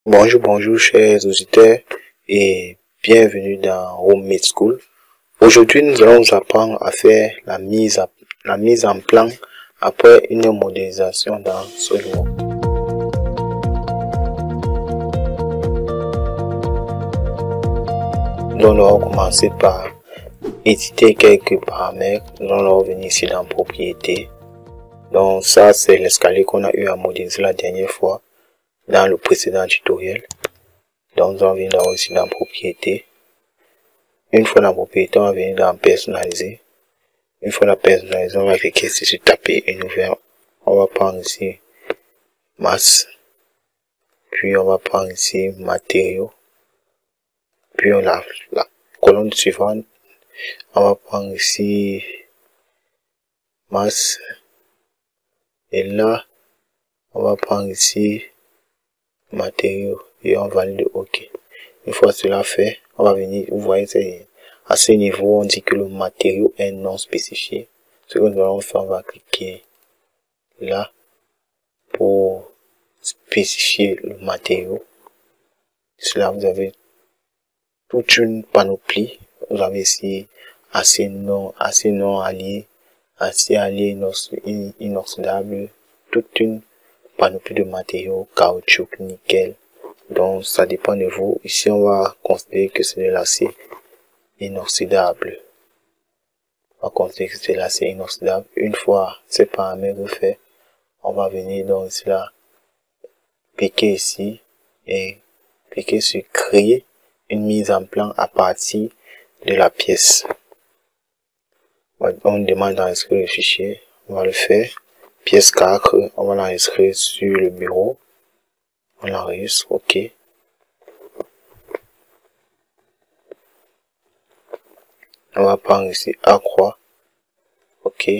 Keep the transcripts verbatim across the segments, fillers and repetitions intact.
Bonjour, bonjour, chers auditeurs, et bienvenue dans Homemade School. Aujourd'hui, nous allons vous apprendre à faire la mise, à, la mise en plan après une modélisation dans SolidWorks. Donc, nous allons commencer par éditer quelques paramètres. Nous allons revenir ici dans Propriétés. Donc, ça, c'est l'escalier qu'on a eu à modéliser la dernière fois dans le précédent tutoriel. Donc, nous allons venir dans, ici dans Propriétés. Une fois dans Propriété, on va venir dans Personnaliser. Une fois dans Personnaliser, on va cliquer ici sur Taper et nouvelle. On va prendre ici Masse. Puis on va prendre ici Matériaux. Puis on a la colonne suivante. On va prendre ici Masse. Et là, on va prendre ici Matériaux. Et on valide OK. Une fois cela fait, on va venir, vous voyez, c'est à ce niveau, on dit que le matériau est non spécifié. Ce que nous allons faire, on va cliquer là pour spécifier le matériau. Cela, vous avez toute une panoplie. Vous avez ici acier non, acier non allié, acier allié inoxydable, toute une panoplie de matériaux, caoutchouc, nickel. Donc, ça dépend de vous. Ici, on va considérer que c'est de l'acier inoxydable. On va considérer que c'est de l'acier inoxydable. Une fois ces paramètres faits, on va venir donc ici là, cliquer ici et cliquer sur créer une mise en plan à partir de la pièce. On demande d'enregistrer le fichier. On va le faire. Pièce quatre, on va l'enregistrer sur le bureau. On l'enregistre, OK. On va prendre ici accroît, OK.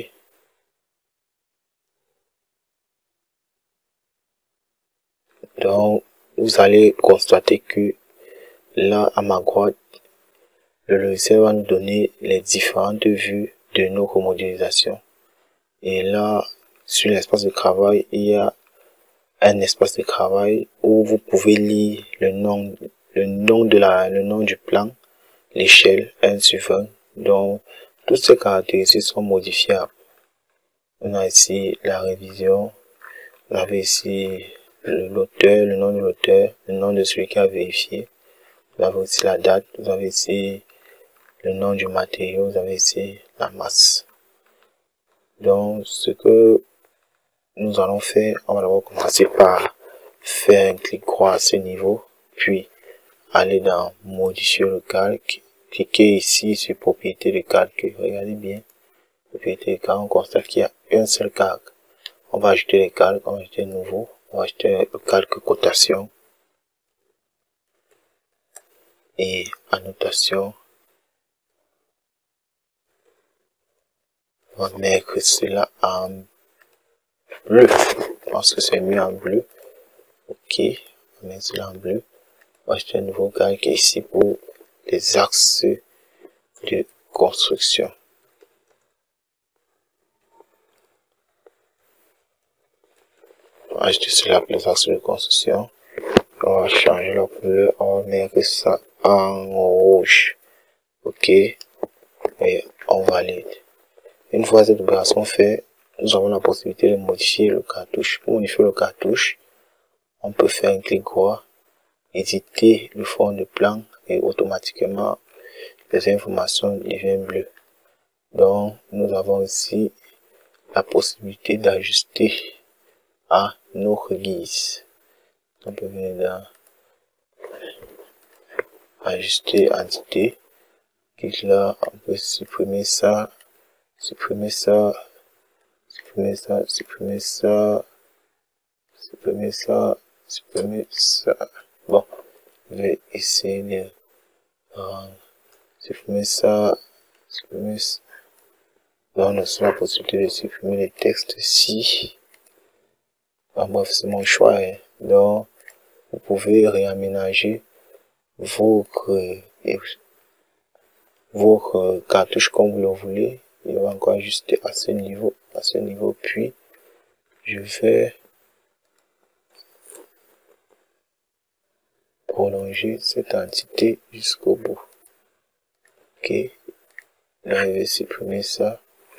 Donc, vous allez constater que là, à ma droite, le logiciel va nous donner les différentes vues de nos remodélisations. Et là, sur l'espace de travail, il y a un espace de travail où vous pouvez lire le nom, le nom de la, le nom du plan, l'échelle un sur vingt. Donc, toutes ces caractéristiques sont modifiables. On a ici la révision. Vous avez ici l'auteur, le nom de l'auteur, le nom de celui qui a vérifié. Vous avez aussi la date. Vous avez ici le nom du matériau. Vous avez ici la masse. Donc, ce que nous allons faire, on va d'abord commencer par faire un clic droit à ce niveau, puis aller dans modifier le calque, cliquer ici sur propriété de calque. Regardez bien, propriété de calque, on constate qu'il y a un seul calque. On va ajouter les calques, on va ajouter nouveau, on va ajouter le calque cotation et annotation. On va mettre cela en bleu. Je pense que c'est mieux en bleu. OK, on va mettre cela en bleu. On va ajouter un nouveau calque ici pour les axes de construction. On va ajouter cela pour les axes de construction. On va changer la couleur. On va mettre ça en rouge. OK, et on valide. Une fois cette opération faite, nous avons la possibilité de modifier le cartouche. Pour modifier le cartouche, on peut faire un clic droit, éditer le fond de plan et automatiquement les informations deviennent bleues. Donc, nous avons ici la possibilité d'ajuster à notre guise. On peut venir dans ajuster entité. Clique là, on peut supprimer ça, supprimer ça, supprimer ça, supprimer ça, supprimer ça, supprimer ça. Bon, je vais essayer de euh, supprimer ça, supprimer ça. Donc, on a la possibilité de supprimer les textes ici. Ah, bref, c'est mon choix. Hein. Donc, vous pouvez réaménager votre, votre cartouche comme vous le voulez. Je vais encore ajuster à ce niveau, à ce niveau, puis je vais prolonger cette entité jusqu'au bout. Ok, là je vais supprimer ça.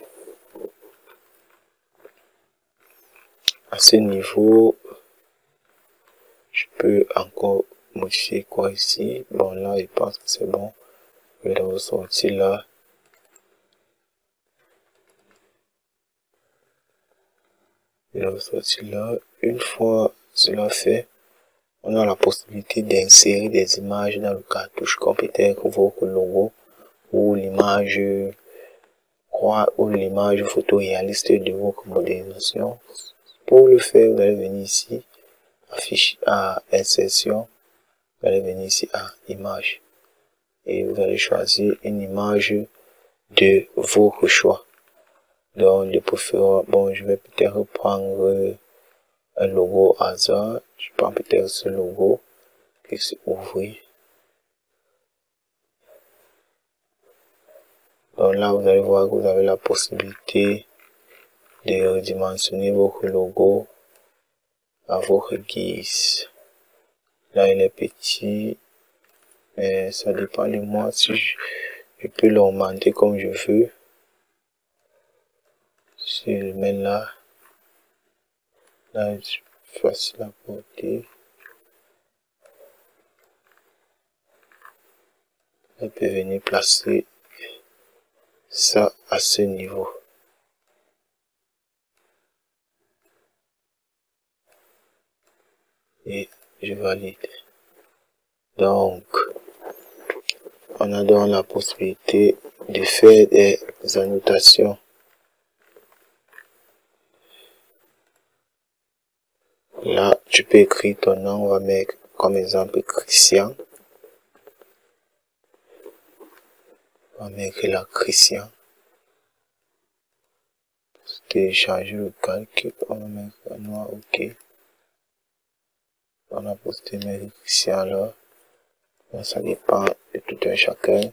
À ce niveau, je peux encore modifier quoi ici. Bon, là je pense que c'est bon. Je vais le ressortir là. Je vais le ressortir là. Une fois cela fait, on a la possibilité d'insérer des images dans le cartouche, comme peut-être votre logo ou l'image ou l'image photoréaliste de votre modélisation. Pour le faire, vous allez venir ici à fichier, à insertion, vous allez venir ici à image et vous allez choisir une image de votre choix. Donc de préférence, bon, je vais peut-être prendre un logo hasard. Je prends peut-être ce logo et c'est ouvrir. Donc là, vous allez voir que vous avez la possibilité de redimensionner votre logo à votre guise. Là, il est petit, mais ça dépend de moi si je, je peux l'augmenter comme je veux. Si je le mets là, là, c'est facile à porter. Je peux venir placer ça à ce niveau. Et je valide. Donc, on a donc la possibilité de faire des annotations. Là, tu peux écrire ton nom. On va mettre comme exemple Christian. On va mettre là Christian. Télécharger le calque. On va mettre un noir, ok. On a posté mes Christian là. Donc, ça dépend de tout un chacun.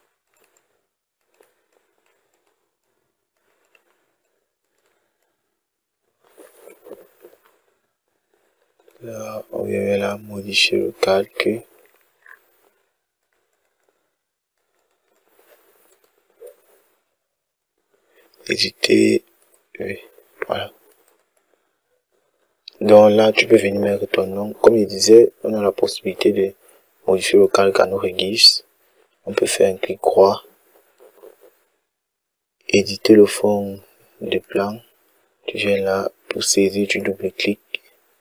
Là, on vient là modifier le calque. Éditer. Oui, voilà. Donc là, tu peux venir mettre ton nom. Comme je disais, on a la possibilité de modifier le calque à notre guise. On peut faire un clic droit. Éditer le fond de plan. Tu viens là pour saisir, tu double-cliques.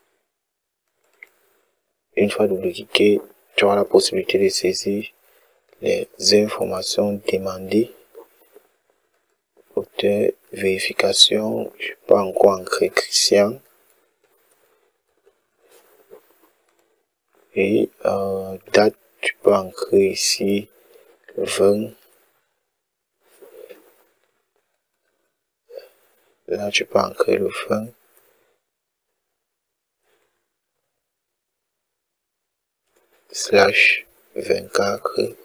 Une fois double-cliqué, tu auras la possibilité de saisir les informations demandées. Auteur, vérification, je n'ai pas encore ancré Christian. Et euh, date, tu peux ancrer ici vingt. Là, tu peux ancrer le vingt. Slash vingt-quatre.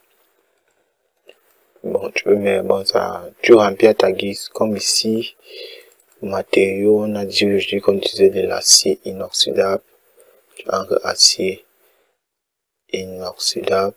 Bon, tu peux mettre, bon, ça, tu remplis à ta guise. Comme ici, matériaux, on a dit aujourd'hui qu'on utilisait de l'acier inoxydable. Tu ancres acier inoxydable.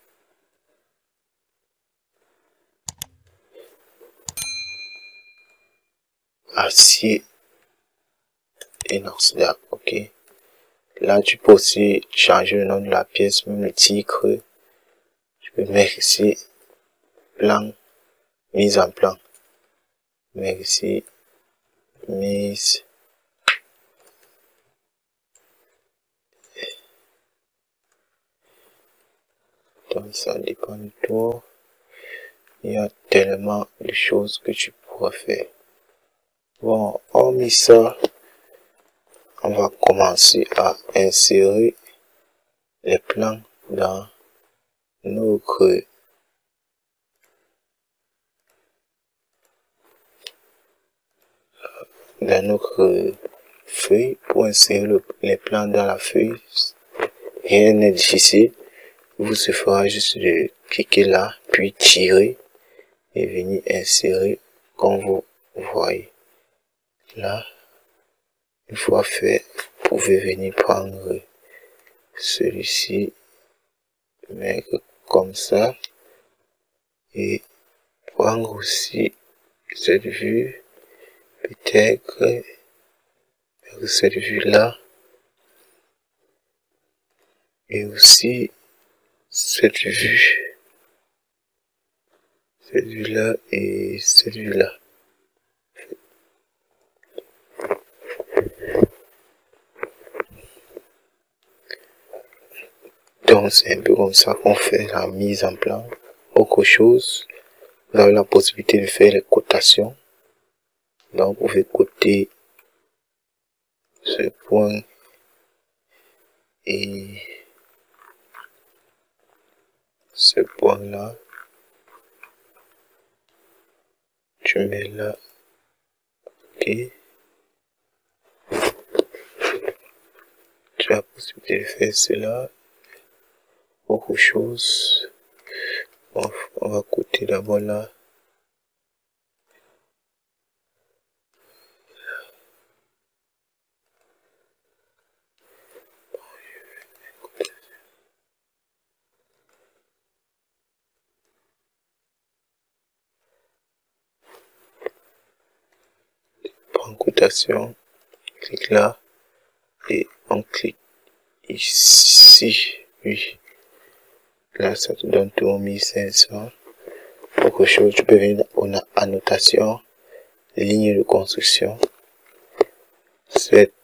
Acier inoxydable, ok. Là, tu peux aussi changer le nom de la pièce, même le titre. Tu peux mettre ici plan, mise en plan. Mettre ici mise. Donc, ça dépend de toi. Il y a tellement de choses que tu pourras faire. Bon, hormis ça, on va commencer à insérer les plans dans notre dans notre feuille. Pour insérer le, les plans dans la feuille, rien n'est difficile. Il vous suffira juste de cliquer là, puis tirer et venir insérer comme vous voyez. Là, une fois fait, vous pouvez venir prendre celui-ci mettre comme ça et prendre aussi cette vue, peut-être cette vue là et aussi cette vue, cette vue là et cette vue là. Donc c'est un peu comme ça qu'on fait la mise en plan. Autre chose, vous avez la possibilité de faire les cotations. Donc vous pouvez coter ce point et ce point là. Tu mets là, ok. Tu as la possibilité de faire cela. Autre chose, on, on va coter d'abord là. Prends cotation, clique là et on clique ici, oui. Là, ça te donne tout mille cinq cents. Autre chose, tu peux venir en annotation, ligne de construction. Cette,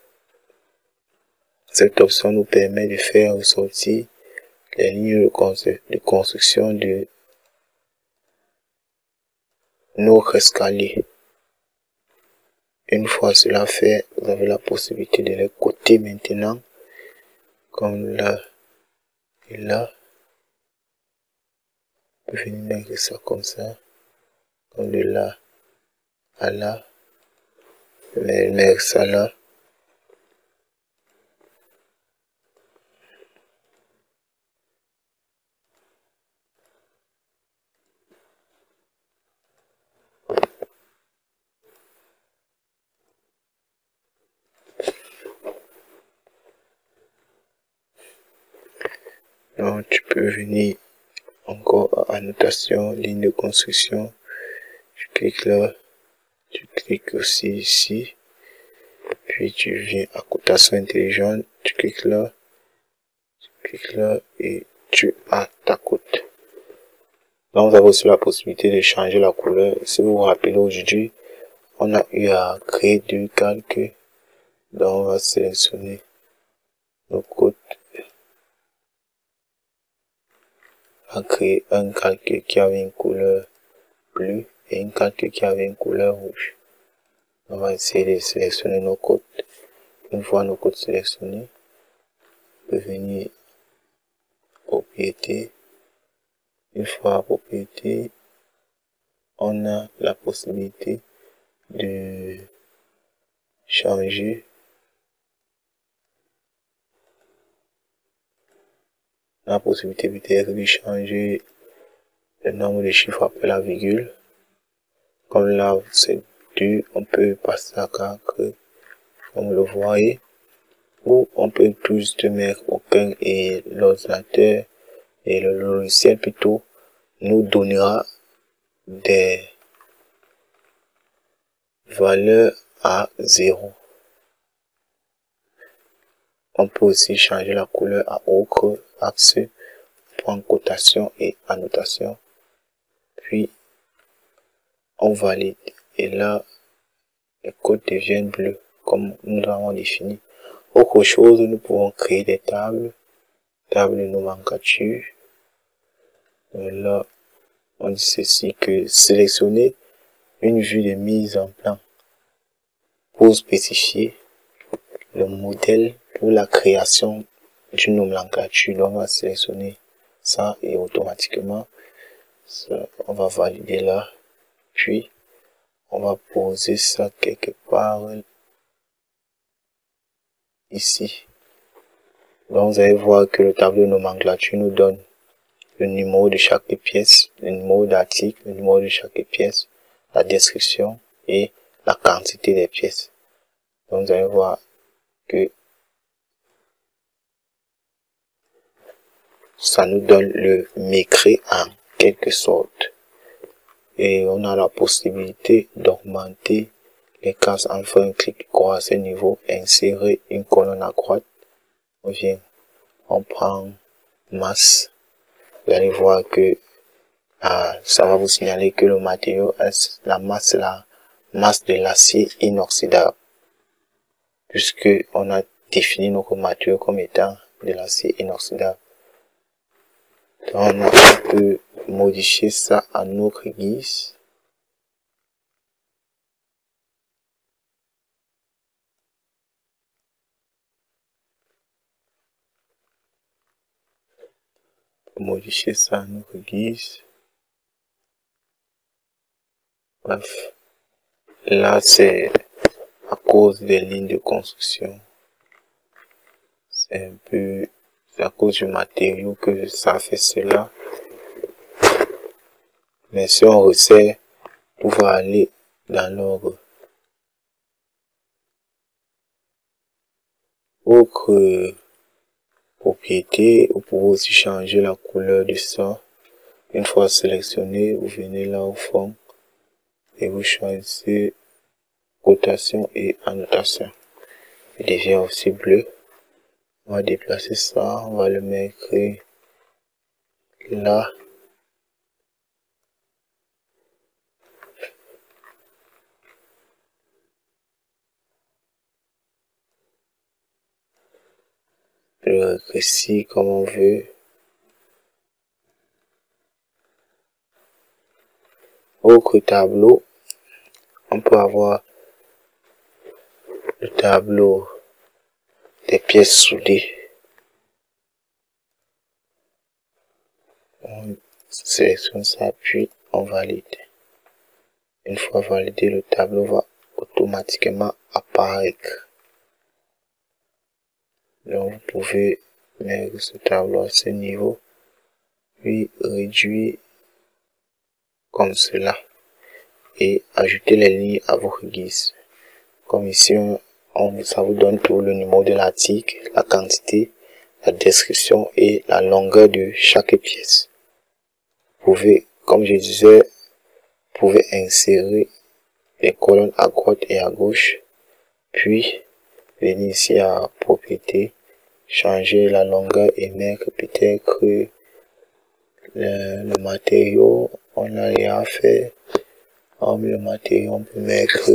cette option nous permet de faire ressortir les lignes de, constru de construction de nos escaliers. Une fois cela fait, vous avez la possibilité de les coter maintenant, comme là et là. Vous pouvez venir mettre ça comme ça, comme de là à là. Vous pouvez mettre ça là. Donc tu peux venir encore à annotation, ligne de construction. Tu cliques là, tu cliques aussi ici. Puis tu viens à cotation intelligente, tu cliques là, tu cliques là et tu as ta cote. Donc vous avez aussi la possibilité de changer la couleur. Si vous vous rappelez aujourd'hui, on a eu à créer deux calques. Donc on va sélectionner nos cotes. On va créer un calque qui avait une couleur bleue et un calque qui avait une couleur rouge. On va essayer de sélectionner nos cotes. Une fois nos cotes sélectionnées, on peut venir propriété. Une fois à propriété, on a la possibilité de changer la possibilité peut-être de changer le nombre de chiffres après la virgule. Comme là c'est deux, on peut passer à quatre comme le voyez, ou on peut tout juste mettre aucun et l'ordinateur et le logiciel plutôt nous donnera des valeurs à zéro. On peut aussi changer la couleur à autre axe, point cotation et annotation. Puis on valide et là les codes deviennent bleus comme nous l'avons défini. Autre chose, nous pouvons créer des tables, tables de nomenclature. Là, on dit ceci que sélectionner une vue de mise en plan pour spécifier le modèle pour la création d'une nomenclature. Donc, on va sélectionner ça et automatiquement, ça, on va valider là. Puis, on va poser ça quelque part ici. Donc, vous allez voir que le tableau de nomenclature nous donne le numéro de chaque pièce, le numéro d'article, le numéro de chaque pièce, la description et la quantité des pièces. Donc, vous allez voir que ça nous donne le mécré en quelque sorte. Et on a la possibilité d'augmenter les cases en faisant un clic droit à ce niveau, insérer une colonne à droite. On vient, on prend masse. Vous allez voir que ah, ça va vous signaler que le matériau, la masse, la masse de l'acier inoxydable, puisque on a défini notre matériau comme étant de l'acier inoxydable. Donc on peut modifier ça à notre guise. Modifier ça à notre guise. Bref, là c'est à cause des lignes de construction. C'est un peu, c'est à cause du matériau que ça fait cela. Mais si on resserre, on va aller dans l'ordre. Autre propriété, vous pouvez aussi changer la couleur du ça. Une fois sélectionné, vous venez là au fond et vous choisissez rotation et annotation. Il devient aussi bleu. On va déplacer ça, on va le mettre là. Le récit comme on veut. Autre tableau, on peut avoir le tableau des pièces soudées. On sélectionne ça puis on valide. Une fois validé, le tableau va automatiquement apparaître. Donc vous pouvez mettre ce tableau à ce niveau, puis réduire comme cela et ajouter les lignes à votre guise. Comme ici, on, on, ça vous donne tout le numéro de l'article, la quantité, la description et la longueur de chaque pièce. Vous pouvez, comme je disais, vous pouvez insérer les colonnes à droite et à gauche, puis venir ici à propriété, changer la longueur et mettre peut-être le, le matériau. On a rien fait. Comme le matériau, on peut mettre,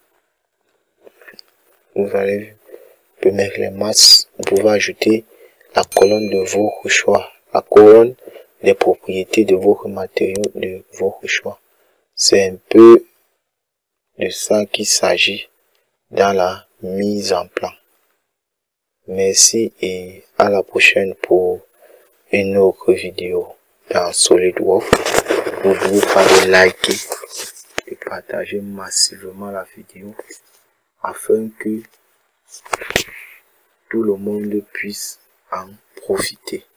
vous allez, on peut mettre les masses. Vous pouvez ajouter la colonne de votre choix, la colonne des propriétés de votre matériau de votre choix. C'est un peu de ça qu'il s'agit dans la mise en plan. Merci et à la prochaine pour une autre vidéo dans SolidWorks. N'oubliez pas de liker et partager massivement la vidéo afin que tout le monde puisse en profiter.